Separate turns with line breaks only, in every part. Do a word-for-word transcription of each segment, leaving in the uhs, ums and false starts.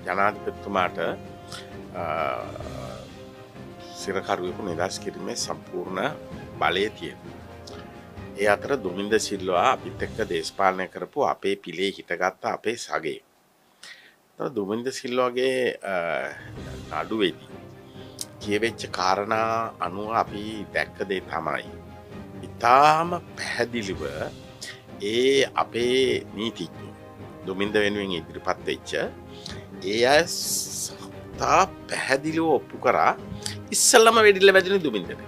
ජනාධිපතිතුමාට සිරකරුවෙකු නිදහස් කිරීමේ සම්පූර්ණ බලය තියෙනවා. ඒ අතර දුමින්ද සිල්වා අපිත් එක්ක දේශපාලනය කරපු අපේ පිලේ හිටගත්ත අපේ සගේ. තව දුමින්ද සිල්වාගේ නඩුවේදී කියවෙච්ච කාරණා අනුව අපි දැක්ක දේ තමයි ඉතාම පැහැදිලිව ඒ අපේ නීතිඥයෝ දුමින්ද වෙනුවෙන් ඉදිරිපත් වෙච්ච ඒ අය තා පැහැදිලිව ඔප්පු කරා ඉස්සල්ලාම වෙඩිල්ල වැදින දුමින්දට.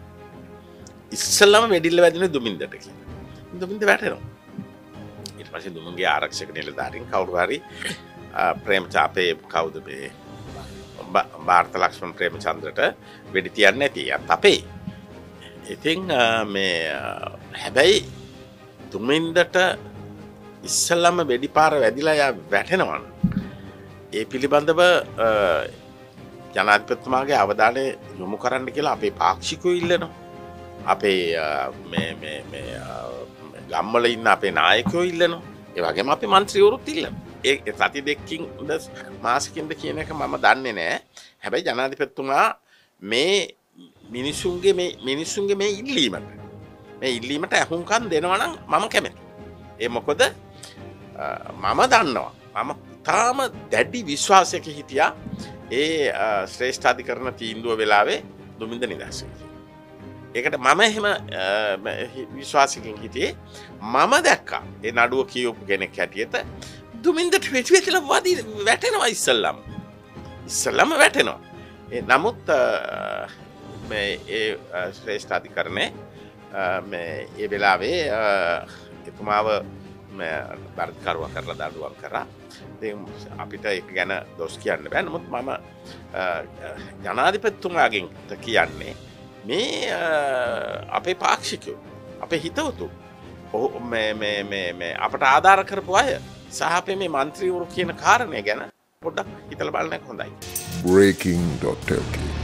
ඉස්සල්ලාම වෙඩිල්ල වැදින දුමින්දට කියලා. දුමින්ද වැටෙනවා. ඊට පස්සේ දුමින්ගේ ආරක්ෂක නිලධාරීන් කවුරු හරි ප්‍රේමචාපේ කවුද මේ ಭಾರತ ලක්ෂ්මන් ප්‍රේමචන්ද්‍රට වෙඩි තියන්නේ නැති යත් අපේ. ඉතින් මේ හැබැයි දුමින්දට ඉස්සල්ලාම වෙඩි පාර වැදිලා යා වැටෙනවා. ඒ පිළිබඳව ජනාධිපතිතුමාගේ අවධානය යොමු කරන්න කියලා අපේ පාක්ෂිකයෝ ඉල්ලනවා. අපේ මේ මේ මේ ගම්වල ඉන්න අපේ නායකයෝ ඉල්ලනවා. ඒ වගේම අපේ മന്ത്രിවරුත් ඉල්ලනවා. ඒ සති දෙකකින් මාසකින්ද කියන එක මම දන්නේ නැහැ. හැබැයි ජනාධිපතිතුමා මේ මිනිසුන්ගේ මේ මිනිසුන්ගේ මේ ඉල්ලීමට මේ ඉල්ලීමට අහුම්කම් දෙනවා නම් මම කැමතියි. ඒ මොකද මම දන්නවා. මම තාම දැඩි විශ්වාසයක හිටියා ඒ ශ්‍රේෂ්ඨ අධිකරණ තීන්දුව වෙලාවේ දුමින්ද නිදහස් වෙනවා. ඒකට මම එහෙම විශ්වාසකින් හිටියේ. මම දැක්කා ඒ නඩුව කියවපු කෙනෙක් හැටියට දුමින්දට වෙච්චිලා වදි වැටෙනවා ඉස්සල්ලාම. ඉස්සල්ලාම වැටෙනවා. ඒ නමුත් මේ ඒ ශ්‍රේෂ්ඨ අධිකරණේ මේ ඒ වෙලාවේ එතුමාව බාරකරුවා කරලා දඬුවම් කරා. ඉතින් අපිට ඒක ගැන දොස් කියන්න බෑ. නමුත් මම ජනාධිපතිතුමාගෙන් කියන්නේ මේ අපේ පාක්ෂිකයෝ අපේ හිතවතු මේ මේ මේ මේ අපට ආධාර කරපු අය සහ අපේ මේ മന്ത്രിවරු කියන කාරණේ ගැන පොඩ්ඩක් හිතලා බලන්න හොඳයි.
breaking dot l k